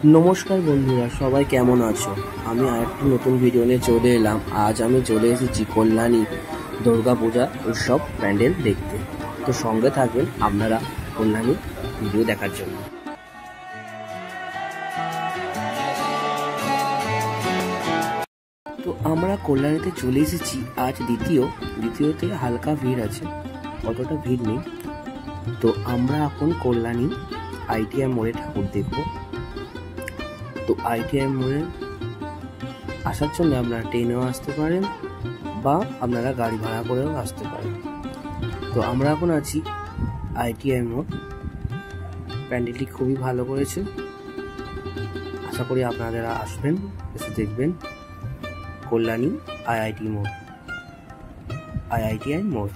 নমস্কার বন্ধুরা, সবাই কেমন আছো? আমি আরেকটি নতুন ভিডিও নিয়ে চলে এলাম। আজ আমি চলে এসেছি কল্যাণী দুর্গাপূজা উৎসব প্যান্ডেল দেখতে। তো সঙ্গে থাকবেন আপনারা কল্যাণী ভিডিও দেখার জন্য। তো আমরা কল্যাণীতে চলে এসেছি। আজ দ্বিতীয়তে হালকা ভিড় আছে, অতটা ভিড় নেই। তো আমরা এখন কল্যাণী ITI মোড়ে ঠাকুর দেখব। তো ITI মোড়ে আসার জন্য আপনারা ট্রেনেও আসতে পারেন বা আপনারা গাড়ি ভাড়া করেও আসতে পারেন। তো আমরা এখন আছি ITI মোড়। প্যান্ডেলটি খুবই ভালো করেছে, আশা করি আপনারা আসবেন, এসে দেখবেন কল্যাণী ITI মোড়।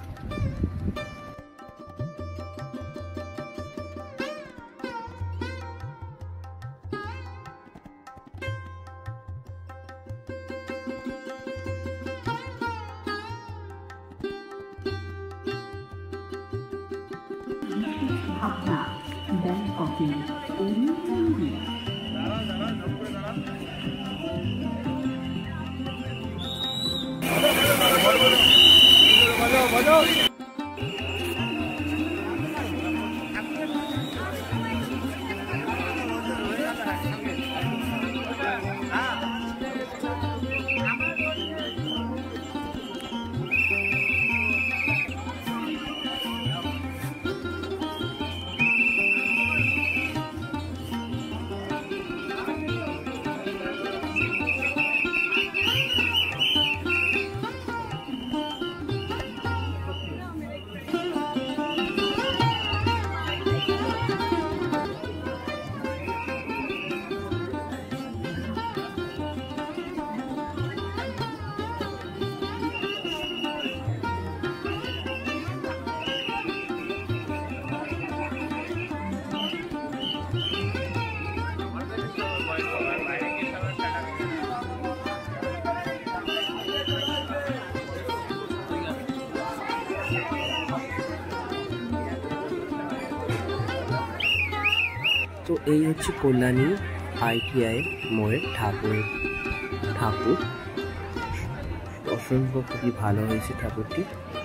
ভাবনা ব্যাংক কফি তো এই হচ্ছে কল্যাণী ITI মোড়ের ঠাকুর অসংখ্য খুবই ভালো হয়েছে ঠাকুরটি।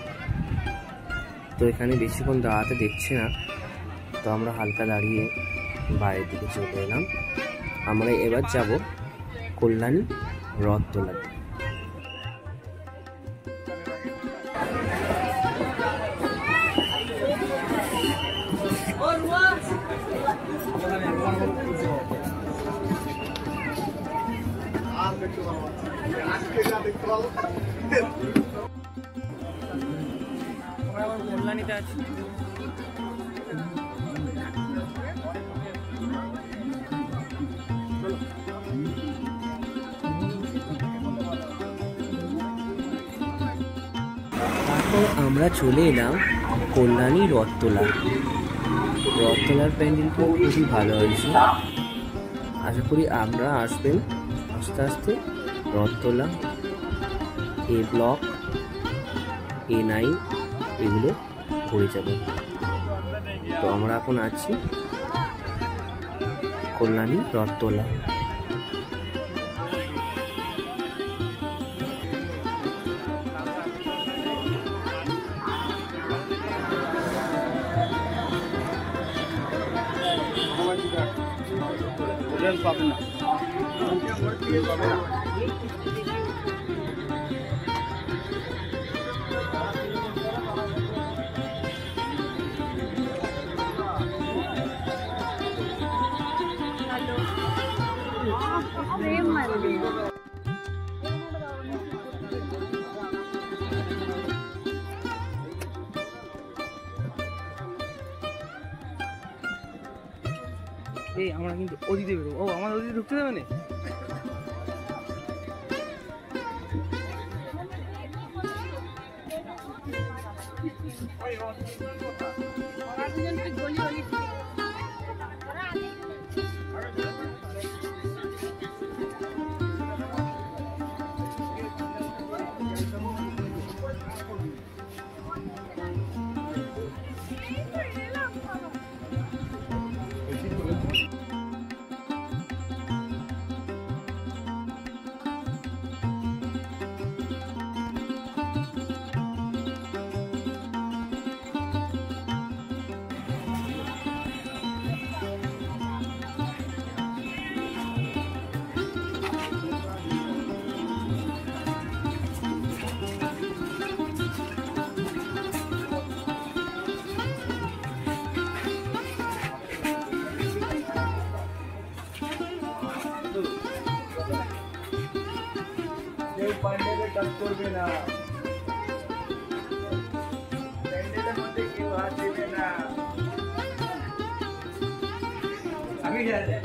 তো এখানে বেশিক্ষণ দাঁড়াতে দেখছি না, তো আমরা হালকা দাঁড়িয়ে বাইরের দিকে চলে এলাম। আমরা এবার যাব কল্যাণী রথতলা। কল্যাণীতে আছি। তারপর আমরা চলে এলাম কল্যাণী রথতলার প্যান্ডেলটা খুবই ভালো হয়েছে। আশা করি আমরা আসবেন, আস্তে আস্তে রথতলা, A ব্লক, A9 এগুলো ঘুরে যাবে। তো আমরা এখন আছি কল্যাণী রথতলা। পাবে না এই আমরা কিন্তু ওদিকে বেরোবো। ও আমার ওদিকে ঢুকতে দেবে না। ডিস্টার্ব করবে না, প্যান্ডেলের মধ্যে কেউ হাত দেবে না। আমি জানি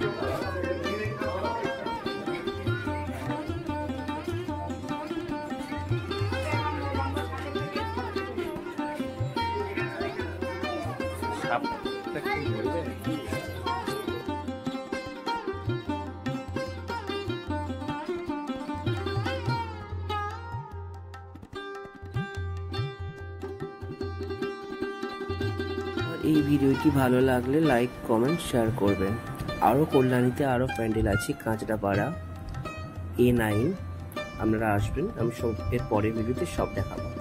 এই ভিডিওটি ভালো লাগলে লাইক কমেন্ট শেয়ার করবেন। আরও কল্যাণীতে আরও প্যান্ডেল আছে, কাঁচরাপাড়া A9, আপনারা আসবেন, আমি সব এর পরের ভিডিওতে সব দেখাবো।